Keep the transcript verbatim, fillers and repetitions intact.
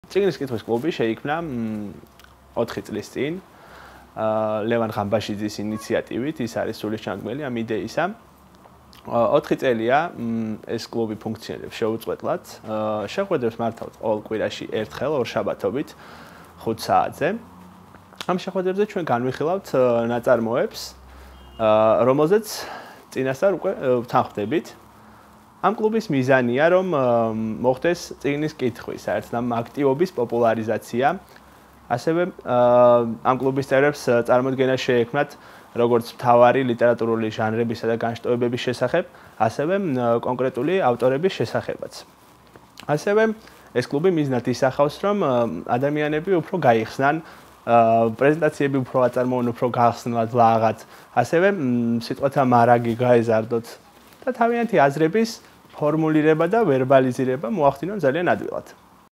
წიგნის კითხვის კლუბი შეიქმნა ოთხი წლის წინ ლევან ღამბაშიძის ინიციატივით, ის არის სულისჩანგმელი ამ იდეისა. ოთხი წელია ეს კლუბი ფუნქციონირებს შეუწყვეტლად. შეხვედრებს მართავთ ყოველ კვირაში ერთხელ, ორშაბათობით, ხუთ საათზე. ამ შეხვედრებზე ჩვენ განვიხილავთ ნაწარმოებს, რომელზეც წინასწარ უკვე თანხმდებით. ამ კლუბის მიზანია, რომ მოხდეს წიგნის კითხვის, საერთოდ აქტივობის პოპულარიზაცია. ასევე ამ კლუბის წევრებს წარმოდგენა შეექმნათ როგორც მთავარი ლიტერატურული ჟანრებისა და განშტოებების შესახებ, ასევე კონკრეტული ავტორების შესახებაც. ასევე ეს კლუბი მიზნად ისახავს, რომ ადამიანები უფრო გაიხსნან, პრეზენტაციები უფრო აწარმოონ, უფრო გახსნათ ლაღად, ასევე სიტყვათა მარაგი გაეზარდოთ და თავიანთი აზრების ფორმულირება და ვერბალიზირება მოახდინონ ძალიან ადვილად.